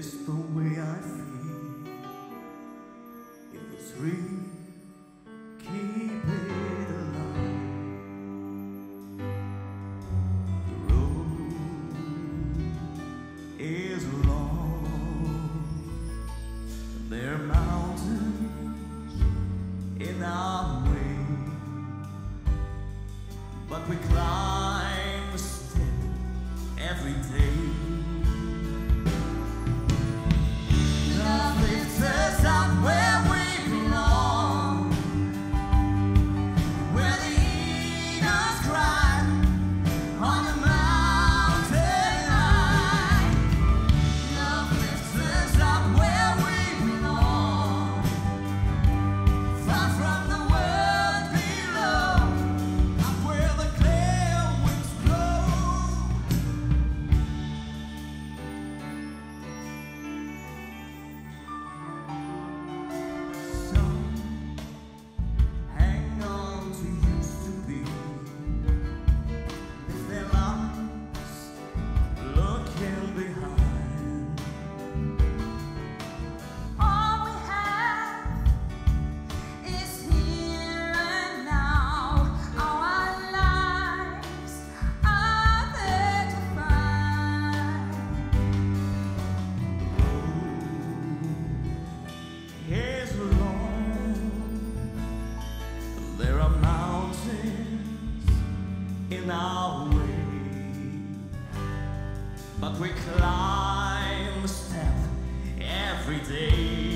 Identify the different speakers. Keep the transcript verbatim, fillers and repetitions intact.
Speaker 1: this the way I feel? If it's real, keep it alive. The road is long, and there are mountains in our way, but we climb a step every day. Love lifts us up where we belong, where the eagles cry on the mountain high. Love lifts us up where we belong, far from the world below, up where the clear winds blow. Some hang on to used to be. If they're lost, looking behind,
Speaker 2: All we have is here and now. Our lives are there to find.
Speaker 1: is long. There are mountains in our way, but we climb a step every day.